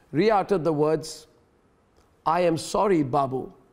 Rhea uttered the words, "I am sorry, Babu."